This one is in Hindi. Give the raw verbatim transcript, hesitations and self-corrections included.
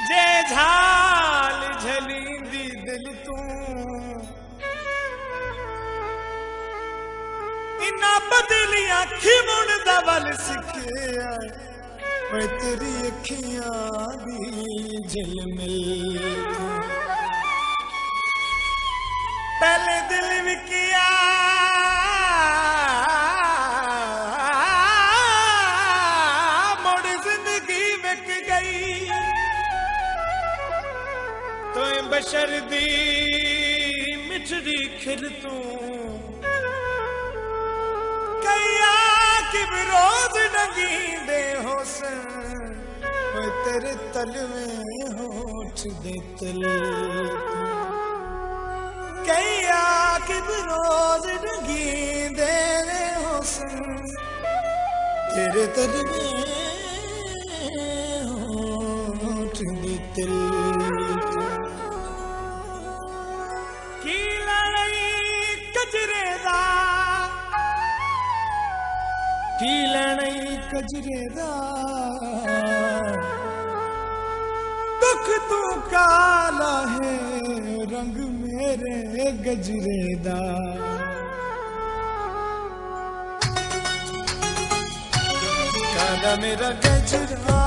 जे झाल झलींदी दिल तू इना बदली अखी मुड़दा वल सिखिया मैं तेरी अखियां दी झिलमिल पहले दिल विकिया मुड़ जिंदगी विक गई तो बशर दी मिठड़ी खिल तू कैया कि रोज डगी दे होसन तेरे तल में होठ दे तल कैया कि रोज डगी दे होसन तेरे तल में होठ दे तल की लड़ाई कजरे दा की लड़ाई कजरे दा दुख तू काला है रंग मेरे गजरे दा काला मेरा गजरा